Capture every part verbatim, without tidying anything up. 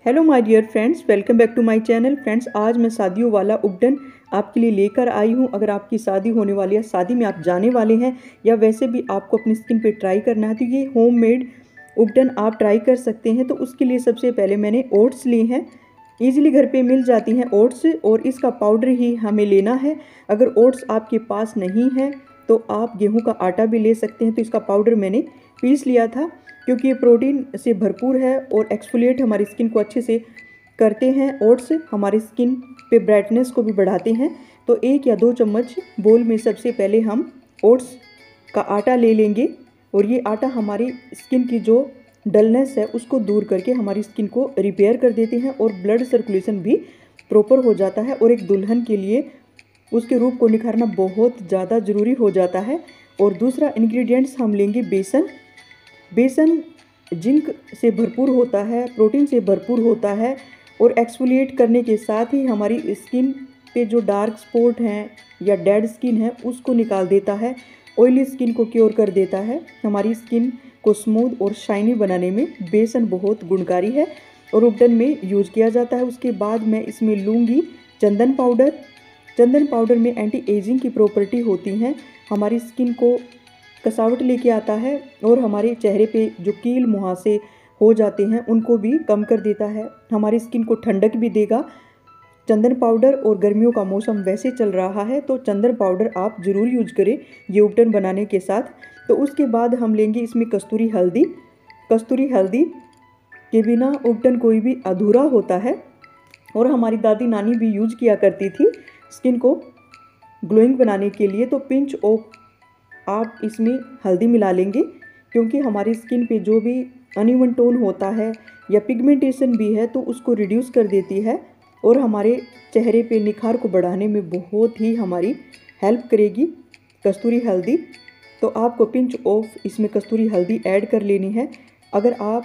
Hello my dear friends, welcome back to my channel. Friends, आज मैं शादियों वाला उपटन आपके लिए लेकर आई हूं। अगर आपकी शादी होने वाली है, शादी में आप जाने वाले हैं या वैसे भी आपको अपनी स्किन पे ट्राई करना है तो ये होममेड उपटन आप ट्राई कर सकते हैं। तो उसके लिए सबसे पहले मैंने ओट्स लिए हैं। ईजिली घर पे मिल जाती हैं ओट्स, और इसका पाउडर ही हमें लेना है। अगर ओट्स आपके पास नहीं है तो आप गेहूं का आटा भी ले सकते हैं। तो इसका पाउडर मैंने पीस लिया था, क्योंकि ये प्रोटीन से भरपूर है और एक्सफोलिएट हमारी स्किन को अच्छे से करते हैं। ओट्स हमारी स्किन पे ब्राइटनेस को भी बढ़ाते हैं। तो एक या दो चम्मच बोल में सबसे पहले हम ओट्स का आटा ले लेंगे, और ये आटा हमारी स्किन की जो डलनेस है उसको दूर करके हमारी स्किन को रिपेयर कर देते हैं, और ब्लड सर्कुलेशन भी प्रॉपर हो जाता है। और एक दुल्हन के लिए उसके रूप को निखारना बहुत ज़्यादा ज़रूरी हो जाता है। और दूसरा इंग्रेडिएंट्स हम लेंगे बेसन। बेसन जिंक से भरपूर होता है, प्रोटीन से भरपूर होता है, और एक्सफोलिएट करने के साथ ही हमारी स्किन पे जो डार्क स्पॉट हैं या डेड स्किन है उसको निकाल देता है। ऑयली स्किन को क्योर कर देता है। हमारी स्किन को स्मूथ और शाइनी बनाने में बेसन बहुत गुणकारी है और उपटन में यूज किया जाता है। उसके बाद मैं इसमें लूँगी चंदन पाउडर। चंदन पाउडर में एंटी एजिंग की प्रॉपर्टी होती हैं, हमारी स्किन को कसावट लेके आता है, और हमारे चेहरे पे जो कील मुहासे हो जाते हैं उनको भी कम कर देता है। हमारी स्किन को ठंडक भी देगा चंदन पाउडर। और गर्मियों का मौसम वैसे चल रहा है तो चंदन पाउडर आप ज़रूर यूज करें ये उपटन बनाने के साथ। तो उसके बाद हम लेंगे इसमें कस्तूरी हल्दी। कस्तूरी हल्दी के बिना उपटन कोई भी अधूरा होता है, और हमारी दादी नानी भी यूज किया करती थी स्किन को ग्लोइंग बनाने के लिए। तो पिंच ऑफ आप इसमें हल्दी मिला लेंगे, क्योंकि हमारी स्किन पे जो भी अनइवन टोन होता है या पिगमेंटेशन भी है तो उसको रिड्यूस कर देती है, और हमारे चेहरे पे निखार को बढ़ाने में बहुत ही हमारी हेल्प करेगी कस्तूरी हल्दी। तो आपको पिंच ऑफ इसमें कस्तूरी हल्दी ऐड कर लेनी है। अगर आप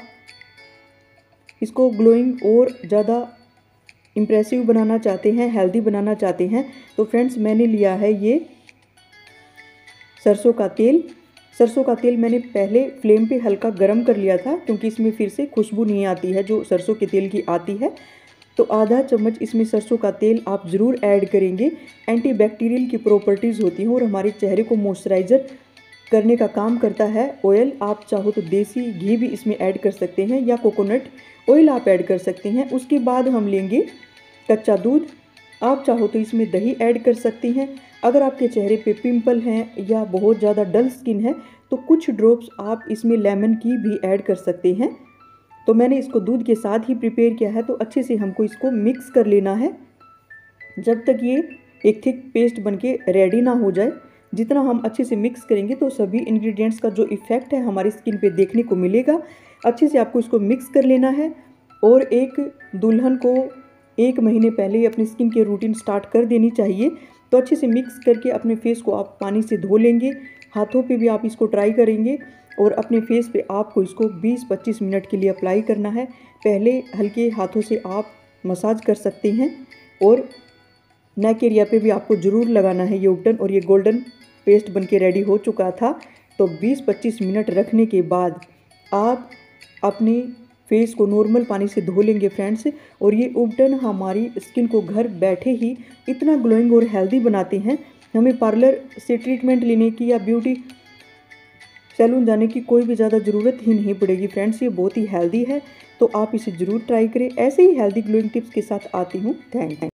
इसको ग्लोइंग और ज़्यादा इम्प्रेसिव बनाना चाहते हैं, हेल्दी बनाना चाहते हैं, तो फ्रेंड्स मैंने लिया है ये सरसों का तेल। सरसों का तेल मैंने पहले फ्लेम पे हल्का गरम कर लिया था, क्योंकि इसमें फिर से खुशबू नहीं आती है जो सरसों के तेल की आती है। तो आधा चम्मच इसमें सरसों का तेल आप ज़रूर ऐड करेंगे। एंटीबैक्टीरियल की प्रॉपर्टीज़ होती हैं और हमारे चेहरे को मॉइस्चराइज़र करने का काम करता है। ऑयल आप चाहो तो देसी घी भी इसमें ऐड कर सकते हैं, या कोकोनट ऑयल आप ऐड कर सकते हैं। उसके बाद हम लेंगे कच्चा दूध। आप चाहो तो इसमें दही ऐड कर सकती हैं। अगर आपके चेहरे पे पिंपल हैं या बहुत ज़्यादा डल स्किन है तो कुछ ड्रॉप्स आप इसमें लेमन की भी ऐड कर सकते हैं। तो मैंने इसको दूध के साथ ही प्रिपेयर किया है। तो अच्छे से हमको इसको मिक्स कर लेना है जब तक ये एक थिक पेस्ट बनके रेडी ना हो जाए। जितना हम अच्छे से मिक्स करेंगे तो सभी इंग्रेडिएंट्स का जो इफ़ेक्ट है हमारी स्किन पे देखने को मिलेगा। अच्छे से आपको इसको मिक्स कर लेना है, और एक दुल्हन को एक महीने पहले ही अपनी स्किन की रूटीन स्टार्ट कर देनी चाहिए। तो अच्छे से मिक्स करके अपने फेस को आप पानी से धो लेंगे। हाथों पे भी आप इसको ट्राई करेंगे, और अपने फेस पे आपको इसको बीस पच्चीस मिनट के लिए अप्लाई करना है। पहले हल्के हाथों से आप मसाज कर सकते हैं, और नेक एरिया पे भी आपको ज़रूर लगाना है ये उपटन। और ये गोल्डन पेस्ट बनके रेडी हो चुका था। तो बीस पच्चीस मिनट रखने के बाद आप अपने फेस को नॉर्मल पानी से धो लेंगे फ्रेंड्स। और ये उपटन हमारी स्किन को घर बैठे ही इतना ग्लोइंग और हेल्दी बनाते हैं, हमें पार्लर से ट्रीटमेंट लेने की या ब्यूटी सैलून जाने की कोई भी ज़्यादा ज़रूरत ही नहीं पड़ेगी फ्रेंड्स। ये बहुत ही हेल्दी है, तो आप इसे ज़रूर ट्राई करें। ऐसे ही हेल्दी ग्लोइंग टिप्स के साथ आती हूँ। Thank you.